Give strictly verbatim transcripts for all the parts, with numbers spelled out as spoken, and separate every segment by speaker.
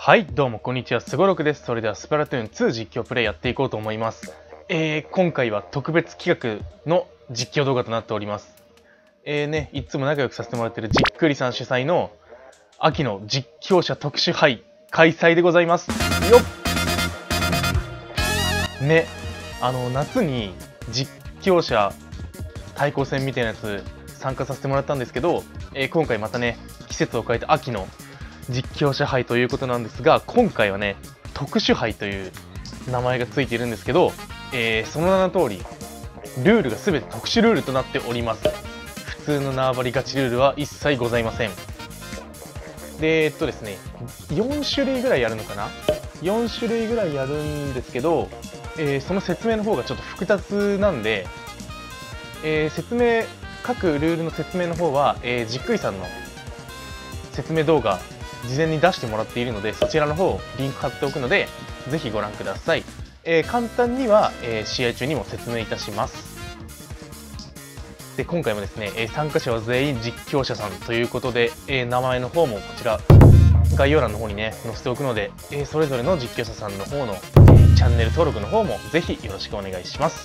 Speaker 1: はい、どうもこんにちは、すごろくです。それではスプラトゥーンツー実況プレイやっていこうと思います。えー、今回は特別企画の実況動画となっております。えーね、いつも仲良くさせてもらっているじっくりさん主催の秋の実況者特殊杯開催でございます。よっね、あの、夏に実況者対抗戦みたいなやつ参加させてもらったんですけど、えー、今回またね、季節を変えて秋の実況者杯ということなんですが、今回はね、特殊杯という名前がついているんですけど、えー、その名の通り、ルールが全て特殊ルールとなっております。普通の縄張りガチルールは一切ございません。で、えっとですね、よん種類ぐらいやるのかな ?よん 種類ぐらいやるんですけど、えー、その説明の方がちょっと複雑なんで、えー、説明、各ルールの説明の方は、えー、じっくりさんの説明動画、事前に出してもらっているので、そちらの方リンク貼っておくのでぜひご覧ください。えー、簡単には、えー、試合中にも説明いたします。で今回もですね、えー、参加者は全員実況者さんということで、えー、名前の方もこちら概要欄の方にね載せておくので、えー、それぞれの実況者さんの方の、えー、チャンネル登録の方もぜひよろしくお願いします。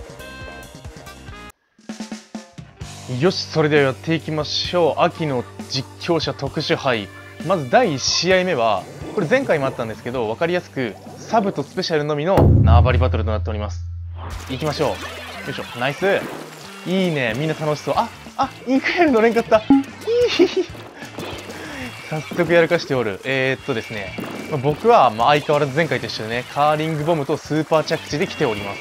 Speaker 1: よし、それではやっていきましょう。秋の実況者特殊杯、まずだいいち試合目は、これ前回もあったんですけど、分かりやすくサブとスペシャルのみの縄張りバトルとなっております。いきましょう。よいしょ、ナイス。いいね、みんな楽しそう。ああインクエル乗れんかった。早速やらかしておる。えー、っとですね、僕はまあ相変わらず前回と一緒でね、カーリングボムとスーパー着地で来ております。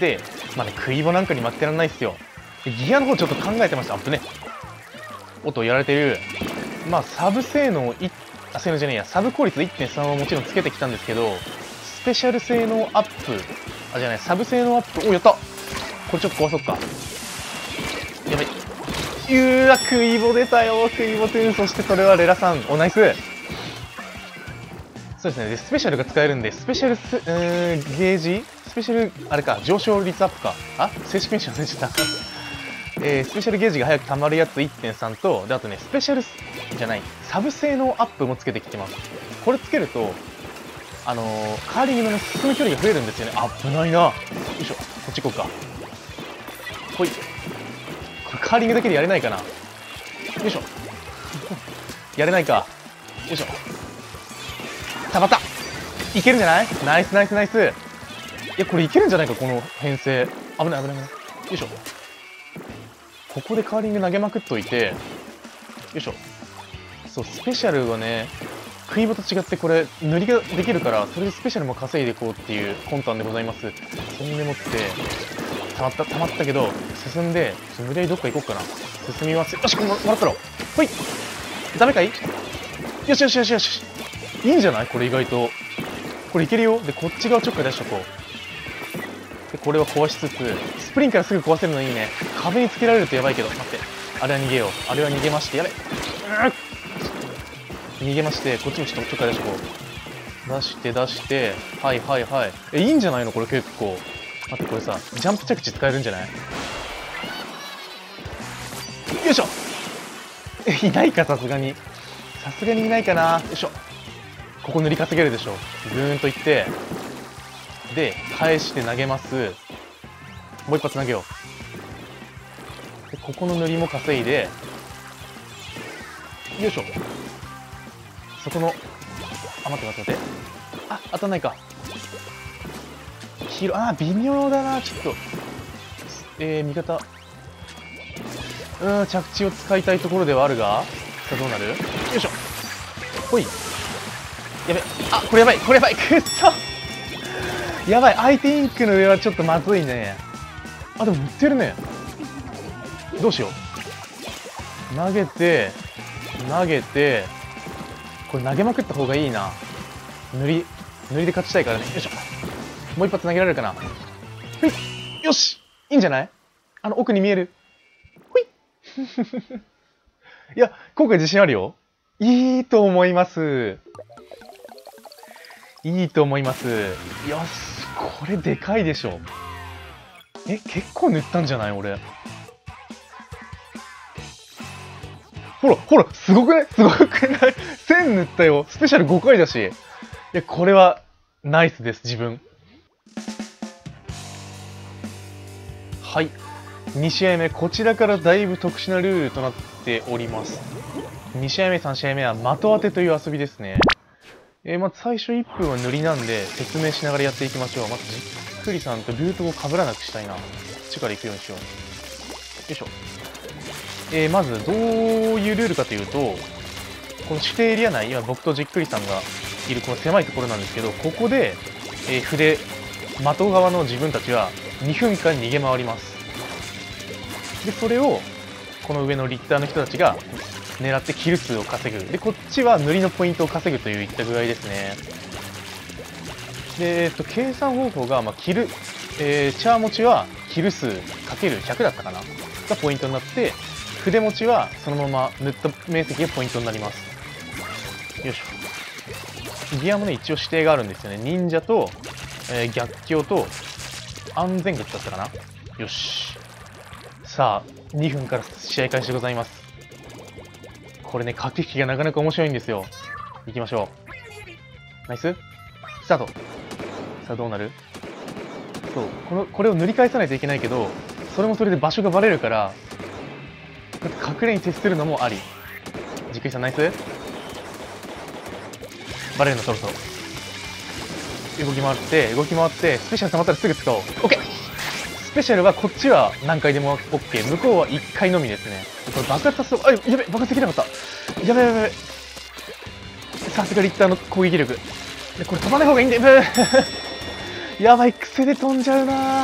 Speaker 1: で、まあね、クイボなんかに負けてらんないっすよ。ギアの方ちょっと考えてました。アップね。音やられてる。まあサブ性能いあ性能じゃねえやサブ効率 いってんさん はもちろんつけてきたんですけど、スペシャル性能アップあじゃないサブ性能アップおやった。これちょっと壊そうか。やばいうーわクイボ出たよ。クイボトゥーン。そしてそれはレラさんおナイス。そうですね。でスペシャルが使えるんでスペシャルス、うーん、ゲージスペシャルあれか上昇率アップかあ正式名称忘れちゃったえー、スペシャルゲージが早く溜まるやつ いってんさん と、であとね、スペシャルじゃない、サブ性能アップもつけてきてます。これつけると、あのー、カーリングの、ね、進む距離が増えるんですよね。危ないな。よいしょ、こっち行こうか。ほい。これカーリングだけでやれないかな。よいしょ。やれないか。よいしょ。たまった。いけるんじゃない？ナイスナイスナイス。いや、これいけるんじゃないか、この編成。危ない危ない危ない。よいしょ。ここでカーリング投げまくっといて、よいしょ。そう、スペシャルはね、クイボと違ってこれ、塗りができるから、それでスペシャルも稼いでいこうっていう魂胆でございます。そんでもって、たまった、たまったけど、進んで、無理やりどっか行こうかな。進みますよ。よし、これもらったろ。ほい。ダメかい？よしよしよしよし。いいんじゃない？これ意外と。これいけるよ。で、こっち側ちょっかい出しとこう。でこれを壊しつつスプリンからすぐ壊せるのいいね。壁につけられるとやばいけど待って、あれは逃げよう。あれは逃げましてやべ、逃げまして、こっちもちょっとちょっかい出してこう。出して出してはいはいはい。えいいんじゃないのこれ結構。待ってこれさジャンプ着地使えるんじゃない？よいしょ。えいないかさすがにさすがにいないかな。よいしょ。ここ塗り稼げるでしょ。ぐーんといってで返して投げます。もう一発投げよう。でここの塗りも稼いでよいしょ。そこのあ待って待って待ってあ当たんないか。黄色あ微妙だなちょっと。えー、味方うん着地を使いたいところではあるがさあどうなる。よいしょほい。やべあこれやばいこれやばいくっそやばい相手インクの上はちょっとまずいね。あでも塗ってるね。どうしよう。投げて投げてこれ投げまくった方がいいな。塗り塗りで勝ちたいからね。よいしょ。もう一発投げられるかな。ほいよしいいんじゃない？あの奥に見える。ほいいや今回自信あるよ。いいと思いますいいと思います。よしこれでかいでしょ。え結構塗ったんじゃない俺。 ほらほら、すごくない？すごくない？せん塗ったよ。スペシャルごかいだし。いや、これはナイスです、自分。はい、に試合目、こちらからだいぶ特殊なルールとなっております。に試合目、さん試合目は的当てという遊びですね。えー、まず最初いっぷんは塗りなんで説明しながらやっていきましょう。まずじっくりさんとルートをかぶらなくしたいな。こっちから行くようにしよう。よいしょ。えー、まずどういうルールかというと、この指定エリア内、今僕とじっくりさんがいるこの狭いところなんですけど、ここで、えー、筆、的側の自分たちはにふんかん逃げ回ります。でそれをこの上のリッターの人たちが狙ってキル数を稼ぐ。でこっちは塗りのポイントを稼ぐといういった具合ですね。で、えっと、計算方法が、まあ、キル、えー、チャー持ちはキル数 ×ひゃく だったかながポイントになって、筆持ちはそのまま塗った面積がポイントになります。よいしょ。ギアもね一応指定があるんですよね。忍者と、えー、逆境と安全靴だったかな。よし。さあにふんから試合開始でございます。これね駆け引きがなかなか面白いんですよ。いきましょう。ナイススタート。さあどうなる？そうこのこれを塗り返さないといけないけど、それもそれで場所がバレるから、隠れに徹するのもあり。じっくりさんナイス。バレるのそろそろ動き回って動き回ってスペシャル溜まったらすぐ使おう。 OK。 スペシャルはこっちは何回でも OK、 向こうはいっかいのみですね。これ爆発させそう。あ、やべ爆発できなかった。やべやべやべ。さすがリッターの攻撃力で、これ飛ばない方がいいんだよ。やばい、癖で飛んじゃうな。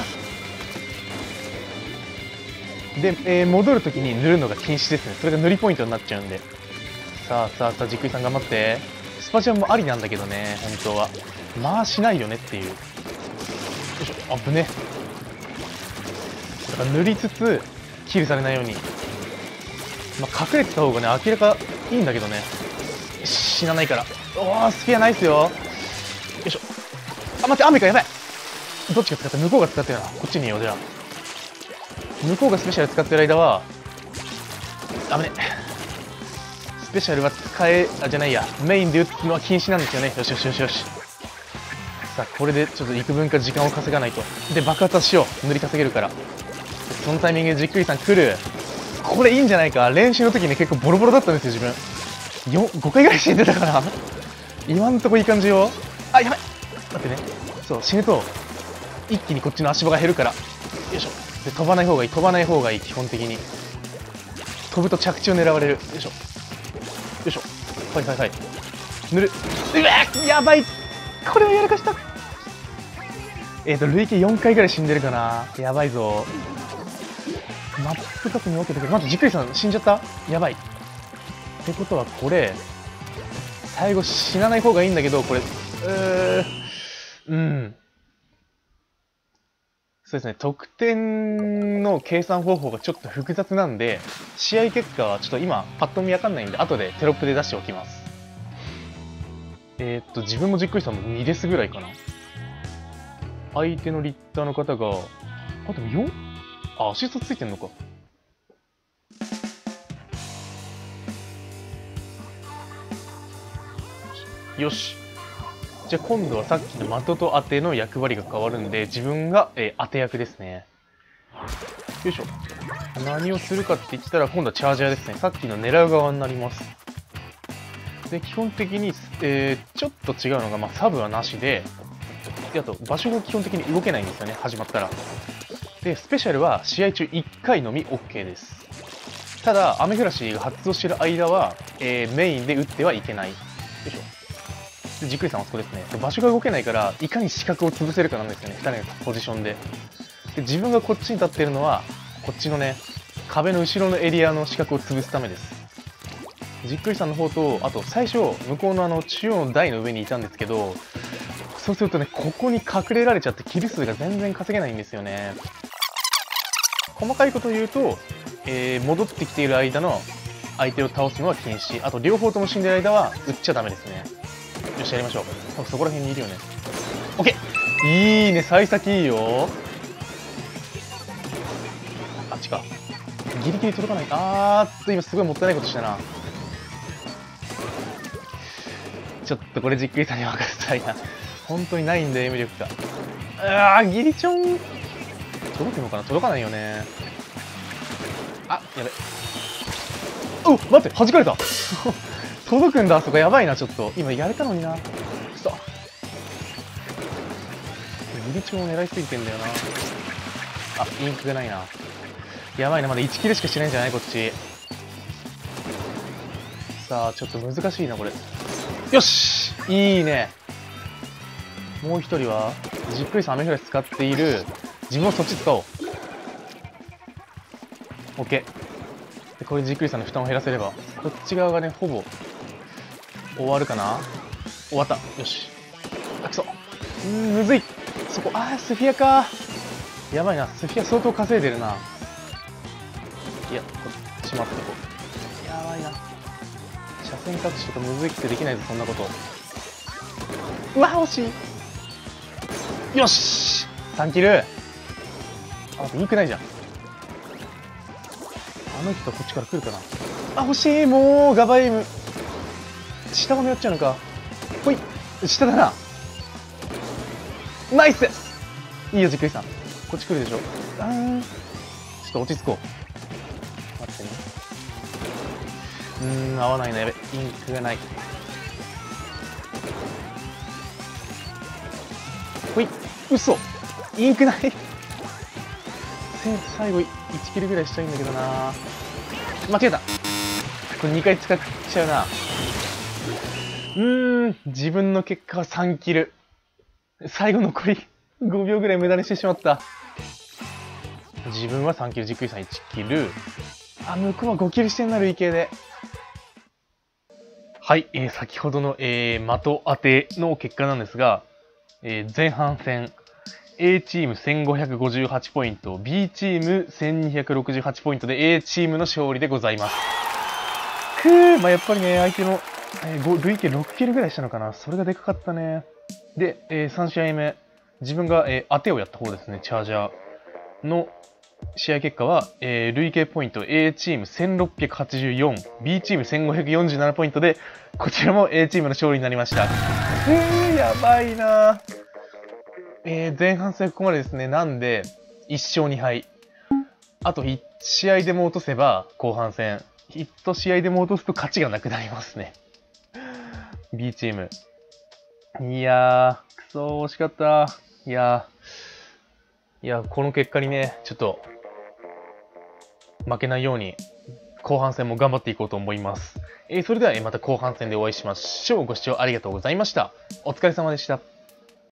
Speaker 1: で、えー、戻るときに塗るのが禁止ですね。それが塗りポイントになっちゃうんで。さあさあさあ、じっくりさん頑張って。スパジャンもありなんだけどね、本当はまあしないよねっていう。よいしょ。あぶね。だから塗りつつキルされないように、まあ、隠れてた方がね明らかいいんだけどね、死なないから。おお、スピアないっすよ。よいしょ。あ、待って、雨か。やばい。どっちが使って、向こうが使ってるな。こっちにいよう。じゃあ向こうがスペシャル使ってる間はダメね。スペシャルは使え、あ、じゃないや、メインで打つのは禁止なんですよね。よしよしよしよし。さあこれでちょっと幾分か時間を稼がないと。で爆発はしよう。塗り稼げるから。そのタイミングでじっくりさん来る。これいいんじゃないか。練習の時に結構ボロボロだったんですよ自分。よごかいぐらい死んでたから今んとこいい感じよ。あ、やばい。待ってね。そう死ぬと一気にこっちの足場が減るから。よいしょ。で飛ばない方がいい。飛ばない方がいい。基本的に飛ぶと着地を狙われる。よいしょよいしょ。はいはいはい。塗る。うわ、やばい。これをやらかした。えっ、ー、と累計よんかいぐらい死んでるかな。やばいぞ。マップ確認 OK だけど、まずじっくりさん死んじゃった。やばい。ってことはこれ最後死なない方がいいんだけど、これうーうんそうですね、得点の計算方法がちょっと複雑なんで、試合結果はちょっと今パッと見わかんないんで後でテロップで出しておきます。えー、っと自分もじっくりさんもにですぐらいかな。相手のリッターの方があでもよん、あアシストついてんのか。よし。じゃあ今度はさっきの的と当ての役割が変わるんで、自分が、えー、当て役ですね。よいしょ。何をするかって言ったら今度はチャージャーですね。さっきの狙う側になります。で基本的に、えー、ちょっと違うのが、まあ、サブはなしで、であと場所が基本的に動けないんですよね、始まったら。でスペシャルは試合中いっかいのみ OK です。ただ雨降らしが発動している間は、えー、メインで打ってはいけない。よいしょ。でじっくりさんはそこですね。で場所が動けないからいかに視覚を潰せるかなんですよね、ふたりのポジションで。で自分がこっちに立っているのはこっちのね壁の後ろのエリアの視覚を潰すためです。じっくりさんの方と、あと最初向こうのあの中央の台の上にいたんですけど、そうするとねここに隠れられちゃってキル数が全然稼げないんですよね。細かいことを言うと、えー、戻ってきている間の相手を倒すのは禁止。あと両方とも死んでる間は撃っちゃダメですね。よしやりましょう。多分そこら辺にいるよね。 OK。 いいね、幸先いいよ。あっちか。 ギリギリ届かない。あーっと、今すごいもったいないことしたな。ちょっとこれじっくりさんに任せたいな。本当にないんだよ、M 力が。うわー、ギリチョン。届くのかな？届かないよね。あ、やべ。お、待って、弾かれた。届くんだ、あそこやばいな、ちょっと。今やれたのにな。くそ。ギリチョンを狙いすぎてんだよな。あ、インクがないな。やばいな、まだいちキルしかしてないんじゃないこっち。さあ、ちょっと難しいな、これ。よし、いいね。もう一人は、じっくりさんアメフラシ使っている。自分もそっち使おう。OK。で、これじっくりさんの負担を減らせれば、こっち側がね、ほぼ、終わるかな。終わった。よし。あ、くそ。うん、むずい。そこ、あー、スフィアか。やばいな、スフィア相当稼いでるな。いや、こっち待ってこう。やばいな。車線隠しとかむずいってできないぞ、そんなこと。うわ、惜しい。よし !さん キル。あ、いいくないじゃん。あの人こっちから来るかな。あ、欲しい。もう、ガバイム。下を狙っちゃうのか。ほい。下だな。ナイス。いいよ、じっくりさん。こっち来るでしょ。あーん。ちょっと落ち着こう。待ってね。うーん、合わないな。やべ。インクがない。ほい。嘘。インクない。最後いちキルぐらいしたいんだけどな。間違えた。これにかい使っちゃうな。うーん、自分の結果はさんキル。最後残りごびょうぐらい無駄にしてしまった。自分はさんキル、じっくりさんいちキル。あ、向こうはごキルしてんな、累計で。はい、えー、先ほどの、えー、的当ての結果なんですが、えー、前半戦、A チームせんごひゃくごじゅうはちポイント、B チームせんにひゃくろくじゅうはちポイントで A チームの勝利でございます。くー、まあ、やっぱりね、相手の、えー、累計ろくキルぐらいしたのかな。それがでかかったね。で、えー、さん試合目、自分が、えー、当てをやった方ですね、チャージャーの試合結果は、えー、累計ポイント A チームせんろっぴゃくはちじゅうよん、B チームせんごひゃくよんじゅうななポイントで、こちらも A チームの勝利になりました。えー、やばいな。えー、前半戦ここまでですね。なんで、いっしょうにはい。あといち試合でも落とせば、後半戦。いち試合でも落とすと勝ちがなくなりますね。B チーム。いやー、くそー、惜しかった。いやー、いや、この結果にね、ちょっと、負けないように、後半戦も頑張っていこうと思います。えー、それではまた後半戦でお会いしましょう。ご視聴ありがとうございました。お疲れ様でした。